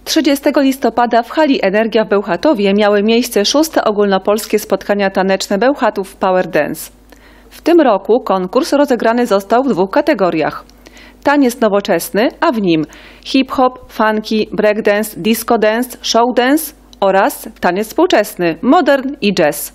30 listopada w hali Energia w Bełchatowie miały miejsce 6. ogólnopolskie spotkania taneczne Bełchatów Power Dance. W tym roku konkurs rozegrany został w 2 kategoriach. Taniec nowoczesny, a w nim hip-hop, funky, breakdance, disco dance, show dance oraz taniec współczesny, modern i jazz.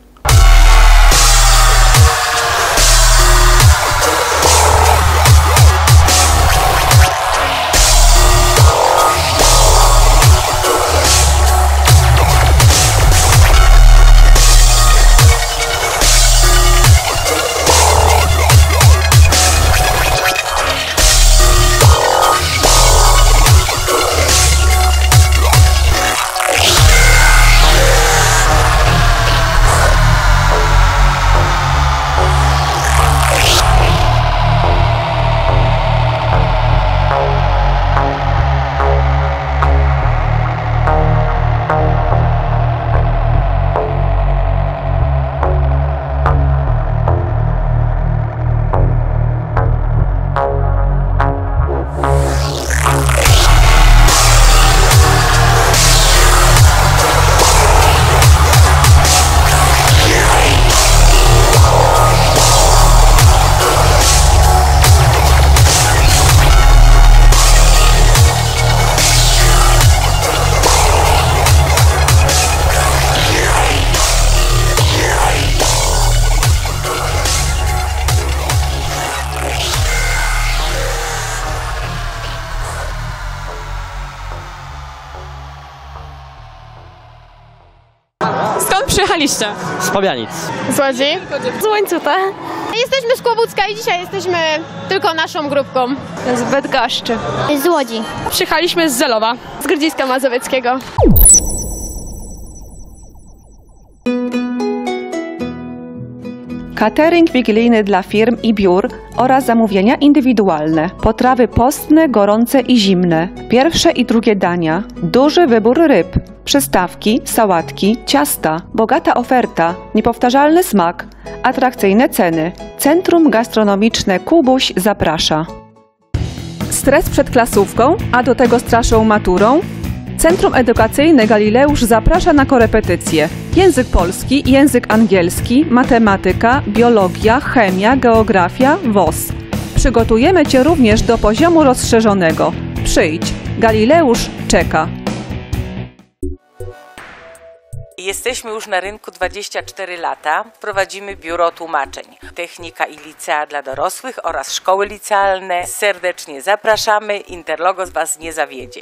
Skąd przyjechaliście? Z Pabianic. Z Łodzi. Z Łańcuta. Jesteśmy z Kłobucka i dzisiaj jesteśmy tylko naszą grupką. Z Bydgoszczy. Z Łodzi. Przyjechaliśmy z Zelowa. Z Grodziska Mazowieckiego. Catering wigilijny dla firm i biur oraz zamówienia indywidualne. Potrawy postne, gorące i zimne. Pierwsze i drugie dania. Duży wybór ryb. Przystawki, sałatki, ciasta. Bogata oferta. Niepowtarzalny smak. Atrakcyjne ceny. Centrum Gastronomiczne Kubuś zaprasza. Stres przed klasówką, a do tego straszą maturą? Centrum Edukacyjne Galileusz zaprasza na korepetycje. Język polski, język angielski, matematyka, biologia, chemia, geografia, WOS. Przygotujemy Cię również do poziomu rozszerzonego. Przyjdź. Galileusz czeka. Jesteśmy już na rynku 24 lata. Prowadzimy biuro tłumaczeń. Technika i licea dla dorosłych oraz szkoły licealne. Serdecznie zapraszamy. Interlogos Was nie zawiedzie.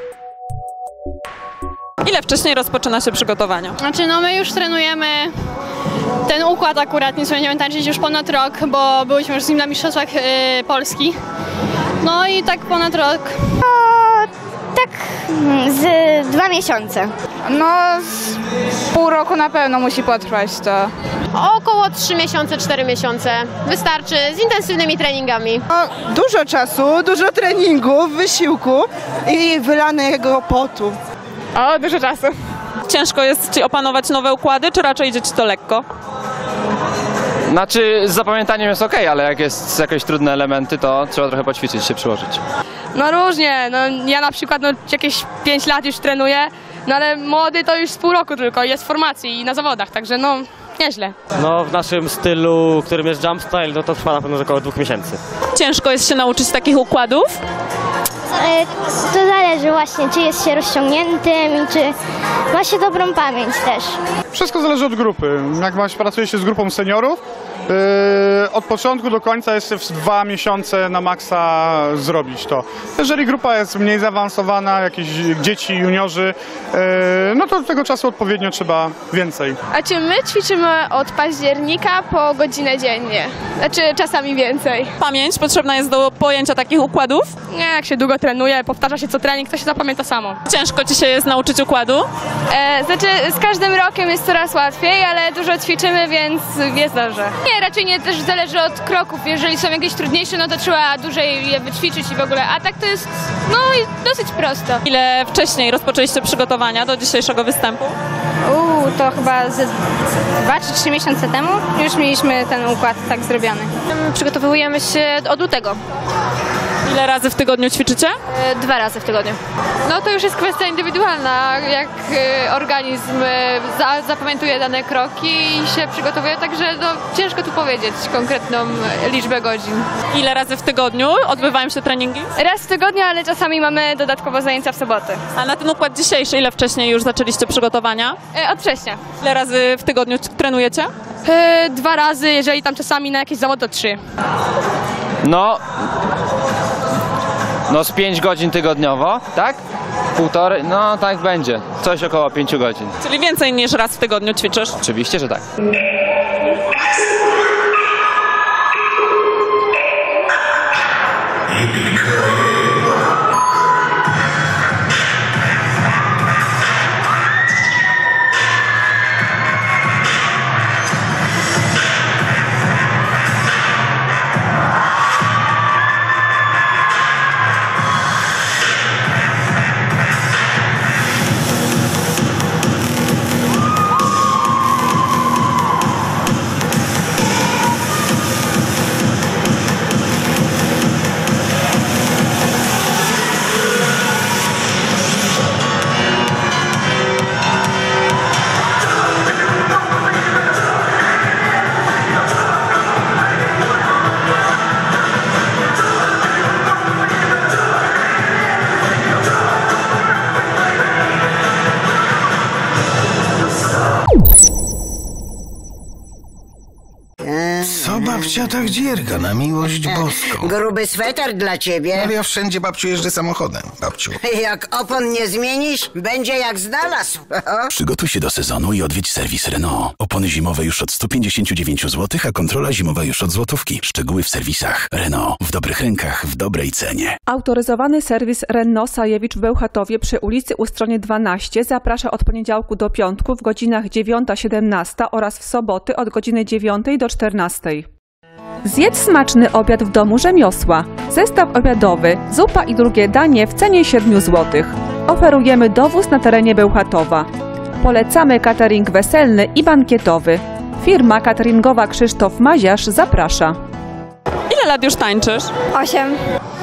Ile wcześniej rozpoczyna się przygotowania? Znaczy my już trenujemy ten układ akurat, nie będziemy tańczyć już ponad rok, bo byliśmy już z nim na mistrzostwach Polski. No i tak ponad rok. Tak, z 2 miesiące. No, z pół roku na pewno musi potrwać to. Około 3 miesiące, 4 miesiące. Wystarczy z intensywnymi treningami. Dużo czasu, dużo treningu, wysiłku i wylanego potu. O, dużo czasu. Ciężko jest Ci opanować nowe układy, czy raczej idzie Ci to lekko? Znaczy z zapamiętaniem jest ok, ale jak jest jakieś trudne elementy, to trzeba trochę poćwiczyć, się przyłożyć. No różnie, no ja na przykład jakieś 5 lat już trenuję, no ale młody to już z pół roku tylko, jest w formacji i na zawodach, także no nieźle. No w naszym stylu, którym jest jump style, no to trwa na pewno około 2 miesięcy. Ciężko jest się nauczyć takich układów? To zależy właśnie, czy jest się rozciągniętym i czy ma się dobrą pamięć też. Wszystko zależy od grupy. Jak pracuje się z grupą seniorów, od początku do końca jest w 2 miesiące na maksa zrobić to. Jeżeli grupa jest mniej zaawansowana, jakieś dzieci, juniorzy, no to tego czasu odpowiednio trzeba więcej. Znaczy my ćwiczymy od października po godzinę dziennie. Znaczy czasami więcej. Pamięć potrzebna jest do pojęcia takich układów? Nie, jak się długo trenuje, powtarza się co trening, to się zapamięta samo. Ciężko Ci się jest nauczyć układu? Znaczy z każdym rokiem jest coraz łatwiej, ale dużo ćwiczymy, więc jest dobrze. Nie, raczej nie, też zależy od kroków. Jeżeli są jakieś trudniejsze, no to trzeba dłużej je wyćwiczyć i w ogóle. A tak to jest dosyć prosto. Ile wcześniej rozpoczęliście przygotowania do dzisiejszego występu? To chyba ze 2 czy 3 miesiące temu już mieliśmy ten układ tak zrobiony. Przygotowujemy się od lutego. Ile razy w tygodniu ćwiczycie? 2 razy w tygodniu. No to już jest kwestia indywidualna, jak organizm zapamiętuje dane kroki i się przygotowuje, także no, ciężko tu powiedzieć konkretną liczbę godzin. Ile razy w tygodniu odbywają się treningi? Raz w tygodniu, ale czasami mamy dodatkowo zajęcia w soboty. A na ten układ dzisiejszy, ile wcześniej już zaczęliście przygotowania? Od września. Ile razy w tygodniu trenujecie? 2 razy, jeżeli tam czasami na jakieś zawody, to 3. No z 5 godzin tygodniowo, tak? Półtorej, no tak będzie. Coś około 5 godzin. Czyli więcej niż raz w tygodniu ćwiczysz? Oczywiście, że tak. Co babcia tak dzierga, na miłość boską? Gruby sweter dla ciebie. Ale ja wszędzie, babciu, jeżdżę samochodem, babciu. Jak opon nie zmienisz, będzie jak znalazł. Przygotuj się do sezonu i odwiedź serwis Renault. Opony zimowe już od 159 zł, a kontrola zimowa już od złotówki. Szczegóły w serwisach. Renault. W dobrych rękach, w dobrej cenie. Autoryzowany serwis Renault Sajewicz w Bełchatowie przy ulicy Ustronie 12 zaprasza od poniedziałku do piątku w godzinach 9-17 oraz w soboty od godziny 9 do 14. Zjedz smaczny obiad w domu rzemiosła. Zestaw obiadowy, zupa i drugie danie w cenie 7 zł. Oferujemy dowóz na terenie Bełchatowa. Polecamy catering weselny i bankietowy. Firma cateringowa Krzysztof Maziarz zaprasza. Ile lat już tańczysz? 8.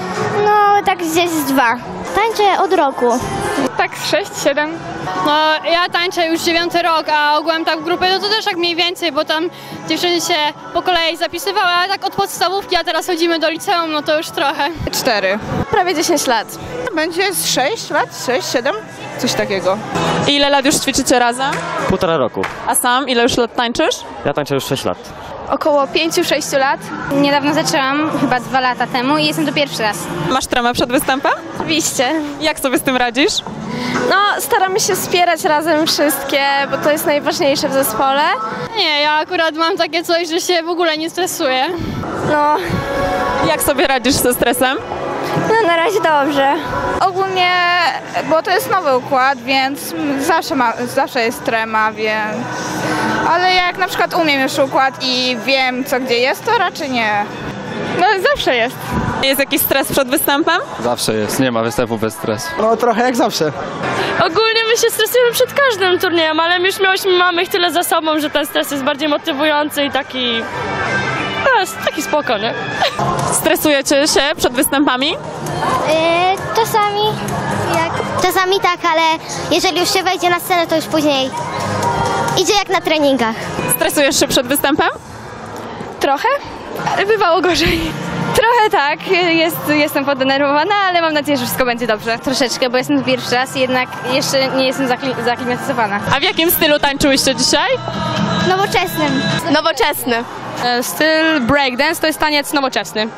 No, tak gdzieś z 2. Tańczę od roku. Tak 6-7. No ja tańczę już 9 rok, a ogółem tak w grupie no to też tak mniej więcej, bo tam dziewczyny się po kolei zapisywały, a tak od podstawówki, a teraz chodzimy do liceum, no to już trochę. 4. Prawie 10 lat. Będzie z 6 lat, 6, 7, coś takiego. I ile lat już ćwiczycie razem? 1,5 roku. A sam ile już lat tańczysz? Ja tańczę już 6 lat. Około 5-6 lat. Niedawno zaczęłam, chyba 2 lata temu i jestem tu pierwszy raz. Masz tremę przed występem? Oczywiście. Jak sobie z tym radzisz? No, staramy się wspierać razem wszystkie, bo to jest najważniejsze w zespole. Nie, ja akurat mam takie coś, że się w ogóle nie stresuję. No, Jak sobie radzisz ze stresem? no na razie dobrze. Ogólnie, bo to jest nowy układ, więc zawsze jest trema, więc... Ale jak na przykład umiem już układ i wiem co gdzie jest, to raczej nie. No zawsze jest. Jest jakiś stres przed występem? Zawsze jest, nie ma występu bez stresu. No trochę jak zawsze. Ogólnie my się stresujemy przed każdym turniejem, ale my już mamy ich tyle za sobą, że ten stres jest bardziej motywujący i taki... No, jest taki spoko, nie? Stresujecie się przed występami? Czasami tak, ale jeżeli już się wejdzie na scenę, to już później idzie jak na treningach. Stresujesz się przed występem? Trochę? Bywało gorzej. Trochę tak, jestem podenerwowana, ale mam nadzieję, że wszystko będzie dobrze. Troszeczkę, bo jestem tu pierwszy raz i jednak jeszcze nie jestem zaklimatyzowana. A w jakim stylu tańczyłyście dzisiaj? Nowoczesnym. Nowoczesny. Styl breakdance to jest taniec nowoczesny.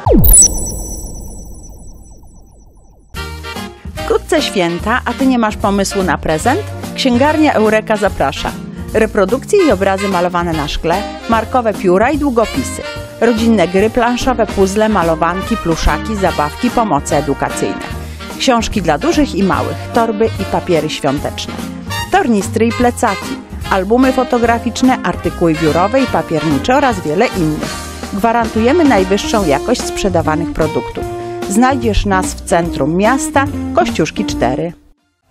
Wkrótce święta, a Ty nie masz pomysłu na prezent? Księgarnia Eureka zaprasza. Reprodukcje i obrazy malowane na szkle, markowe pióra i długopisy. Rodzinne gry planszowe, puzzle, malowanki, pluszaki, zabawki, pomoce edukacyjne. Książki dla dużych i małych, torby i papiery świąteczne. Tornistry i plecaki, albumy fotograficzne, artykuły biurowe i papiernicze oraz wiele innych. Gwarantujemy najwyższą jakość sprzedawanych produktów. Znajdziesz nas w centrum miasta, Kościuszki 4.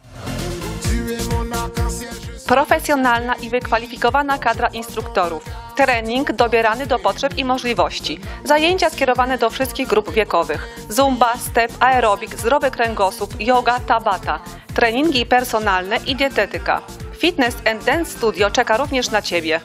Profesjonalna i wykwalifikowana kadra instruktorów, Trening dobierany do potrzeb i możliwości. Zajęcia skierowane do wszystkich grup wiekowych. Zumba, step, aerobik, zdrowy kręgosłup, yoga, tabata. Treningi personalne i dietetyka. Fitness and Dance Studio czeka również na Ciebie.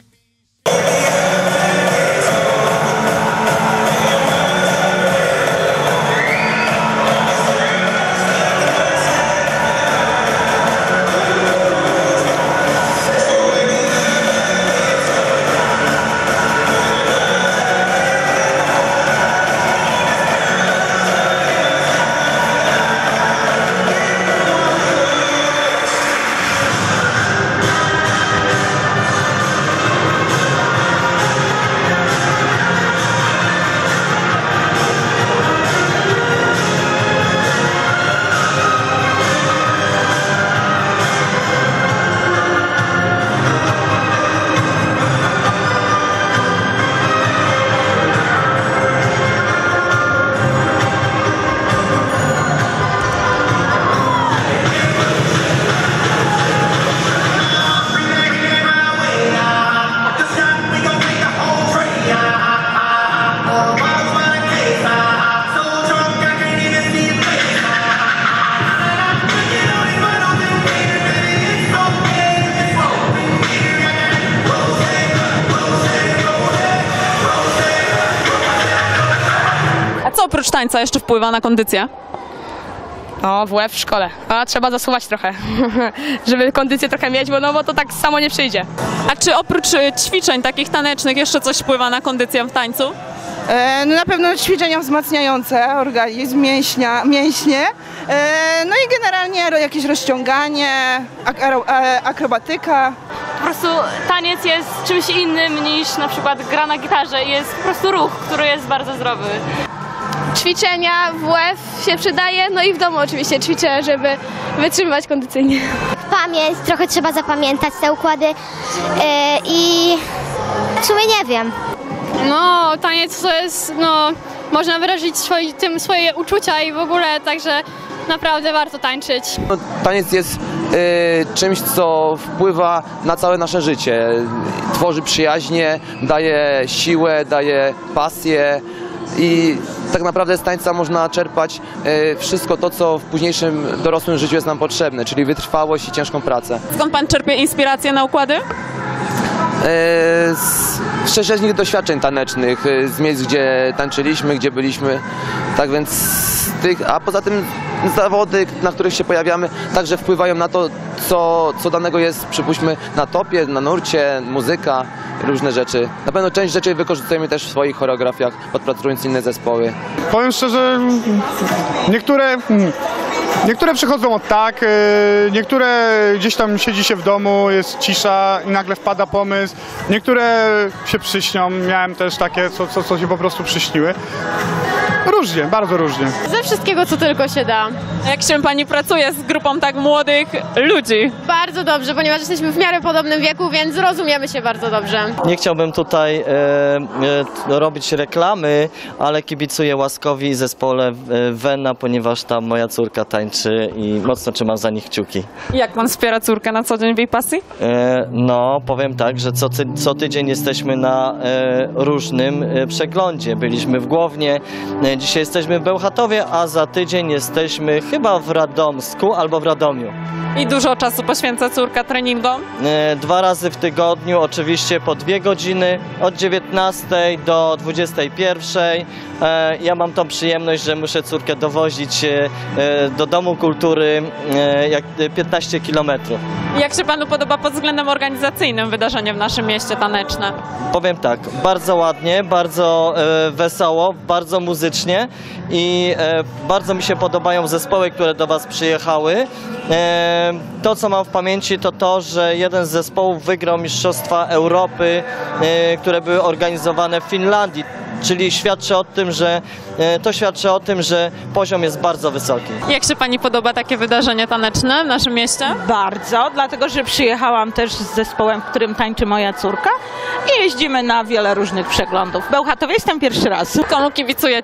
Co oprócz tańca jeszcze wpływa na kondycję? No, WF w szkole. A trzeba zasuwać trochę, żeby kondycję trochę mieć, bo to tak samo nie przyjdzie. A czy oprócz ćwiczeń takich tanecznych jeszcze coś wpływa na kondycję w tańcu? No na pewno ćwiczenia wzmacniające organizm, mięśnie, no i generalnie jakieś rozciąganie, akrobatyka. Po prostu taniec jest czymś innym niż na przykład gra na gitarze. Jest po prostu ruch, który jest bardzo zdrowy. Ćwiczenia, WF się przydaje, no i w domu oczywiście ćwiczę, żeby wytrzymywać kondycyjnie. Pamięć, trochę trzeba zapamiętać te układy i w sumie nie wiem. No, taniec to jest, można wyrazić swoje uczucia i w ogóle, także naprawdę warto tańczyć. Taniec jest czymś, co wpływa na całe nasze życie. Tworzy przyjaźnie, daje siłę, daje pasję i tak naprawdę z tańca można czerpać wszystko to, co w późniejszym dorosłym życiu jest nam potrzebne, czyli wytrwałość i ciężką pracę. Skąd pan czerpie inspirację na układy? Z wcześniejszych doświadczeń tanecznych, z miejsc, gdzie tańczyliśmy, gdzie byliśmy, tak więc a poza tym zawody, na których się pojawiamy, także wpływają na to, co danego jest, przypuśćmy, na topie, na nurcie, muzyka, różne rzeczy. Na pewno część rzeczy wykorzystujemy też w swoich choreografiach, podpatrując inne zespoły. Powiem szczerze, niektóre przychodzą od tak, niektóre gdzieś tam siedzi się w domu, jest cisza i nagle wpada pomysł. Niektóre się przyśnią, miałem też takie, co się po prostu przyśniły. Różnie, bardzo różnie. Ze wszystkiego, co tylko się da. Jak się pani pracuje z grupą tak młodych ludzi? Bardzo dobrze, ponieważ jesteśmy w miarę podobnym wieku, więc rozumiemy się bardzo dobrze. Nie chciałbym tutaj robić reklamy, ale kibicuję Łaskowi zespole Wenna, ponieważ tam moja córka tańczy i mocno trzymam za nich kciuki. Jak pan wspiera córkę na co dzień w jej pasji? No, powiem tak, że co tydzień jesteśmy na różnym przeglądzie. Byliśmy w Głownie, dzisiaj jesteśmy w Bełchatowie, a za tydzień jesteśmy chyba w Radomsku albo w Radomiu. I dużo czasu poświęca córka treningom? 2 razy w tygodniu, oczywiście po 2 godziny, od 19 do 21. Ja mam tą przyjemność, że muszę córkę dowozić do Domu Kultury 15 kilometrów. Jak się panu podoba pod względem organizacyjnym wydarzenie w naszym mieście taneczne? Powiem tak, bardzo ładnie, bardzo wesoło, bardzo muzycznie i bardzo mi się podobają zespoły, które do Was przyjechały. To, co mam w pamięci, to to, że jeden z zespołów wygrał Mistrzostwa Europy, które były organizowane w Finlandii. Czyli świadczy o tym, że poziom jest bardzo wysoki. Jak się pani podoba takie wydarzenie taneczne w naszym mieście? Bardzo, dlatego że przyjechałam też z zespołem, w którym tańczy moja córka i jeździmy na wiele różnych przeglądów. W Bełchatowie jestem pierwszy raz. Komu kibicujecie?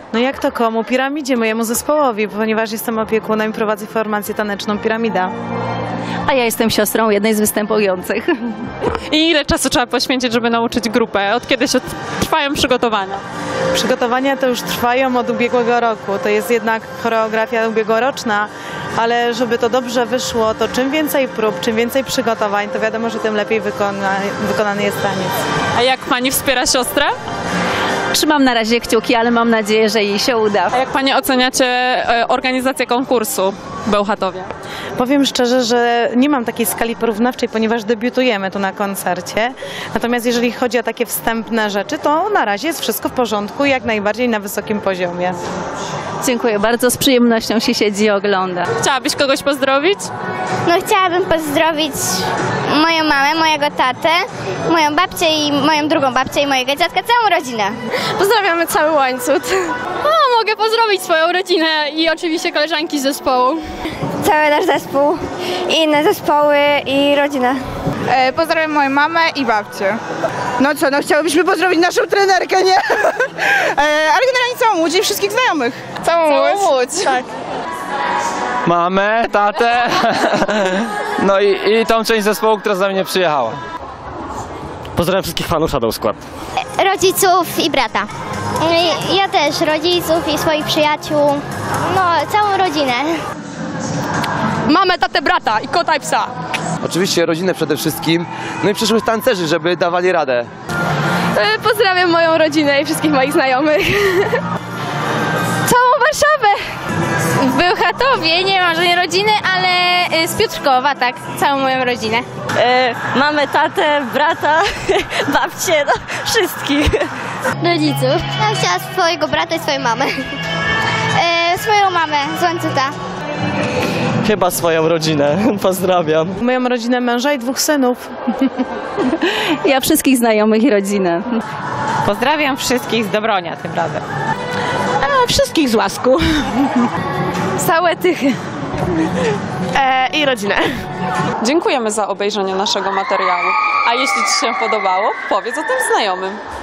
No jak to komu? Piramidzie, mojemu zespołowi, ponieważ jestem opiekunem i prowadzę formację taneczną Piramida. A ja jestem siostrą jednej z występujących. I ile czasu trzeba poświęcić, żeby nauczyć grupę? Od kiedy się trwają przygotowania? Przygotowania to już trwają od ubiegłego roku. To jest jednak choreografia ubiegłoroczna, ale żeby to dobrze wyszło, to czym więcej prób, czym więcej przygotowań, to wiadomo, że tym lepiej wykonany jest taniec. A jak pani wspiera siostrę? Trzymam na razie kciuki, ale mam nadzieję, że jej się uda. A jak panie oceniacie organizację konkursu w Bełchatowie? Powiem szczerze, że nie mam takiej skali porównawczej, ponieważ debiutujemy tu na koncercie. Natomiast jeżeli chodzi o takie wstępne rzeczy, to na razie jest wszystko w porządku i jak najbardziej na wysokim poziomie. Dziękuję bardzo, z przyjemnością się siedzi i ogląda. Chciałabyś kogoś pozdrowić? No chciałabym pozdrowić moją mamę, mojego tatę, moją babcię i moją drugą babcię i mojego dziadka, całą rodzinę. Pozdrawiamy cały łańcuch. Mogę pozdrowić swoją rodzinę i oczywiście koleżanki z zespołu. Cały nasz zespół, inne zespoły i rodzinę. Pozdrawiam moją mamę i babcię. No co, no chciałybyśmy pozdrowić naszą trenerkę, nie? Ale generalnie całą Łódź i wszystkich znajomych. Całą Łódź. Tak. Mamę, tatę, no i tą część zespołu, która za mnie przyjechała. Pozdrawiam wszystkich fanów Shadow Squad. Rodziców i brata. Ja też, rodziców i swoich przyjaciół, no całą rodzinę. Mamę, tatę, brata i kota i psa. Oczywiście rodzinę przede wszystkim, no i przyszłych tancerzy, żeby dawali radę. Pozdrawiam moją rodzinę i wszystkich moich znajomych. Całą Warszawę! W Bełchatowie nie mam żadnej rodziny, ale z Piotrkowa, tak, całą moją rodzinę. Mamy tatę, brata, babcię, no wszystkich. Rodziców. Ja chciałam swojego brata i swoją mamę. Swoją mamę z Łańcucha. Chyba swoją rodzinę. Pozdrawiam. Moją rodzinę męża i 2 synów. Ja wszystkich znajomych i rodzinę. Pozdrawiam wszystkich z Dobronia tym razem. A wszystkich z Łasku. Całe Tychy. I rodzinę. Dziękujemy za obejrzenie naszego materiału. A jeśli ci się podobało, powiedz o tym znajomym.